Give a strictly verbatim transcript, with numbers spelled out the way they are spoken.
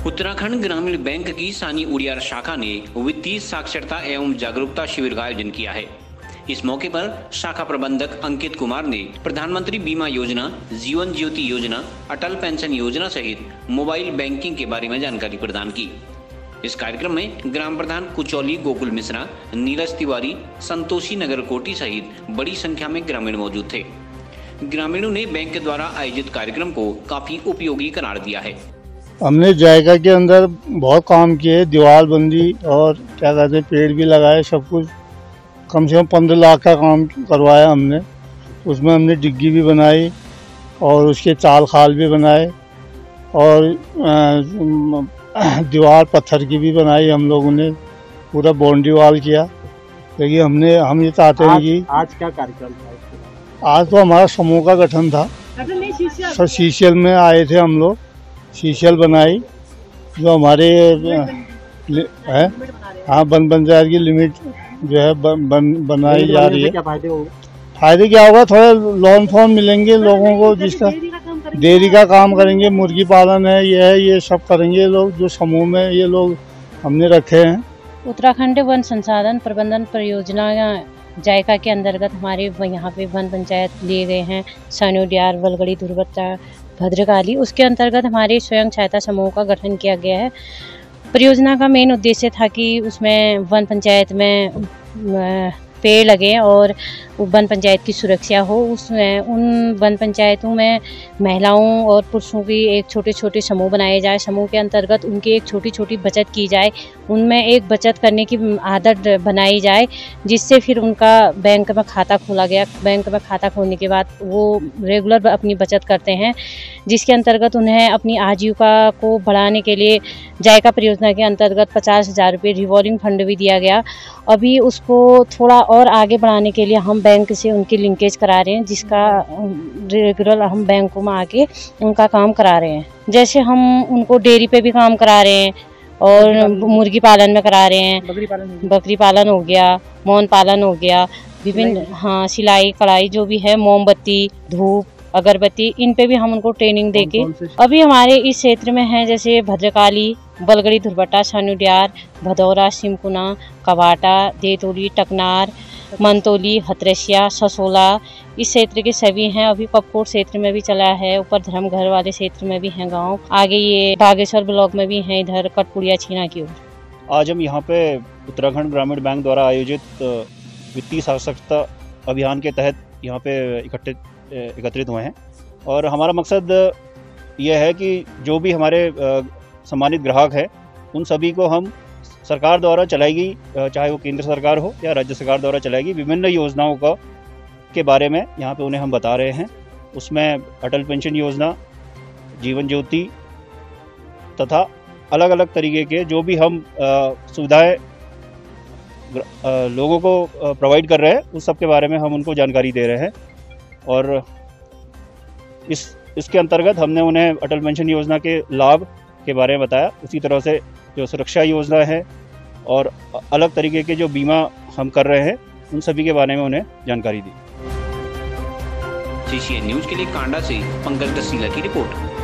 उत्तराखंड ग्रामीण बैंक की सानी उड़ियार शाखा ने वित्तीय साक्षरता एवं जागरूकता शिविर का आयोजन किया है। इस मौके पर शाखा प्रबंधक अंकित कुमार ने प्रधानमंत्री बीमा योजना, जीवन ज्योति योजना, अटल पेंशन योजना सहित मोबाइल बैंकिंग के बारे में जानकारी प्रदान की। इस कार्यक्रम में ग्राम प्रधान कुचौली गोकुल मिश्रा, नीरज तिवारी, संतोषी नगर कोटी सहित बड़ी संख्या में ग्रामीण मौजूद थे। ग्रामीणों ने बैंक द्वारा आयोजित कार्यक्रम को काफी उपयोगी करार दिया है। हमने जायका के अंदर बहुत काम किए, दीवार बंदी और क्या कहते हैं पेड़ भी लगाए, सब कुछ कम से कम पंद्रह लाख का काम करवाया हमने। उसमें हमने डिग्गी भी बनाई और उसके चाल खाल भी बनाए और दीवार पत्थर की भी बनाई हम लोगों ने, पूरा बाउंड्री वॉल किया। लेकिन हमने हम ये चाहते हैं कि आज क्या कार्यक्रम था? आज तो हमारा समूह का गठन था, सर शीशल में आए थे हम लोग, शीशल बनाई जो हमारे है हाँ वन पंचायत की लिमिट जो है बन, बन, बनाई जा रही है। क्या फायदे होंगे? फायदे क्या होगा, थोड़े लोन फोन मिलेंगे लोगों को, जिसका डेयरी का काम करेंगे, मुर्गी पालन है, ये है, ये सब करेंगे लोग जो समूह में ये लोग हमने रखे हैं। उत्तराखंड वन संसाधन प्रबंधन परियोजना जायका के अंतर्गत हमारे यहाँ पे वन पंचायत लिए गए हैं, सानी उड़ियार, वलगड़ी, दुर्बत्ता, भद्रकाली। उसके अंतर्गत हमारे स्वयं सहायता समूह का गठन किया गया है। परियोजना का मेन उद्देश्य था कि उसमें वन पंचायत में पेड़ लगे और वन पंचायत की सुरक्षा हो। उसमें उन वन पंचायतों में महिलाओं और पुरुषों की एक छोटे छोटे समूह बनाए जाए। समूह के अंतर्गत उनकी एक छोटी छोटी बचत की जाए, उनमें एक बचत करने की आदत बनाई जाए, जिससे फिर उनका बैंक में खाता खोला गया। बैंक में खाता खोलने के बाद वो रेगुलर अपनी बचत करते हैं, जिसके अंतर्गत उन्हें अपनी आजीविका को बढ़ाने के लिए जायका परियोजना के अंतर्गत पचास हज़ार रुपये रिवॉल्विंग फंड भी दिया गया। अभी उसको थोड़ा और आगे बढ़ाने के लिए हम बैंक से उनकी लिंकेज करा रहे हैं, जिसका रेगुलर हम बैंकों में आके उनका काम करा रहे हैं। जैसे हम उनको डेयरी पे भी काम करा रहे हैं और मुर्गी पालन में करा रहे हैं, बकरी पालन बकरी पालन हो गया, मौन पालन हो गया, विभिन्न हाँ सिलाई कढ़ाई जो भी है, मोमबत्ती, धूप, अगरबत्ती, इन पे भी हम उनको ट्रेनिंग देके अभी हमारे इस क्षेत्र में है, जैसे भद्रकाली, वलगड़ी, दुर्बट्टा, सानी उड़ियार, भदौरा, सिमकुना, कवाटा, देतोली, टकनार, मंतोली, हथरसिया, ससोला, इस क्षेत्र के सभी हैं। अभी पपकोट क्षेत्र में भी चला है, ऊपर धर्मघर वाले क्षेत्र में भी हैं गांव, आगे ये बागेश्वर ब्लॉक में भी हैं, इधर कटपुड़िया छीना की ओर। आज हम यहाँ पे उत्तराखंड ग्रामीण बैंक द्वारा आयोजित वित्तीय साक्षरता अभियान के तहत यहाँ पे इकट्ठे एकत्रित हुए हैं और हमारा मकसद यह है कि जो भी हमारे सम्मानित ग्राहक है उन सभी को हम सरकार द्वारा चलाई गई, चाहे वो केंद्र सरकार हो या राज्य सरकार द्वारा चलाई गई विभिन्न योजनाओं का के बारे में यहाँ पे उन्हें हम बता रहे हैं। उसमें अटल पेंशन योजना, जीवन ज्योति तथा अलग अलग तरीके के जो भी हम सुविधाएं लोगों को प्रोवाइड कर रहे हैं उस सब के बारे में हम उनको जानकारी दे रहे हैं। और इस इसके अंतर्गत हमने उन्हें अटल पेंशन योजना के लाभ के बारे में बताया, उसी तरह से जो सुरक्षा योजना है और अलग तरीके के जो बीमा हम कर रहे हैं उन सभी के बारे में उन्हें जानकारी दी। सीसीएन न्यूज के लिए कांडा से पंकज दसीला की रिपोर्ट।